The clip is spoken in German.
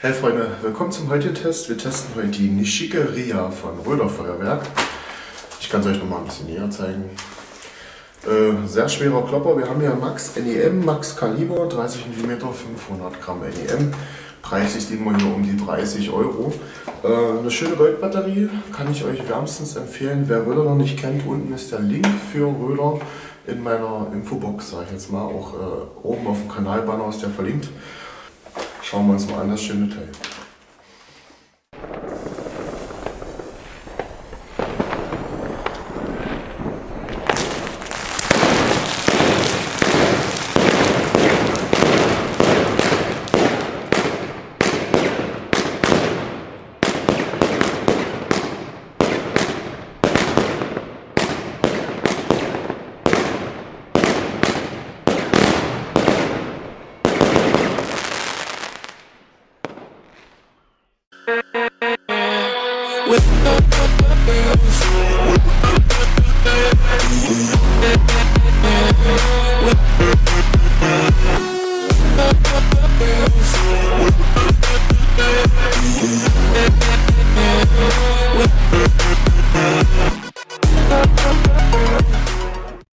Hey Freunde, willkommen zum heutigen Test. Wir testen heute die Nishikiria von Röder Feuerwerk. Ich kann es euch noch mal ein bisschen näher zeigen. Sehr schwerer Klopper. Wir haben hier Max NEM, Max Kaliber, 30 mm, 500 Gramm NEM. Preislich liegen wir hier um die 30 Euro. Eine schöne Goldbatterie, kann ich euch wärmstens empfehlen. Wer Röder noch nicht kennt, unten ist der Link für Röder in meiner Infobox, sage ich jetzt mal. Auch oben auf dem Kanalbanner ist der verlinkt. Schauen wir uns mal an, das schöne Teil. With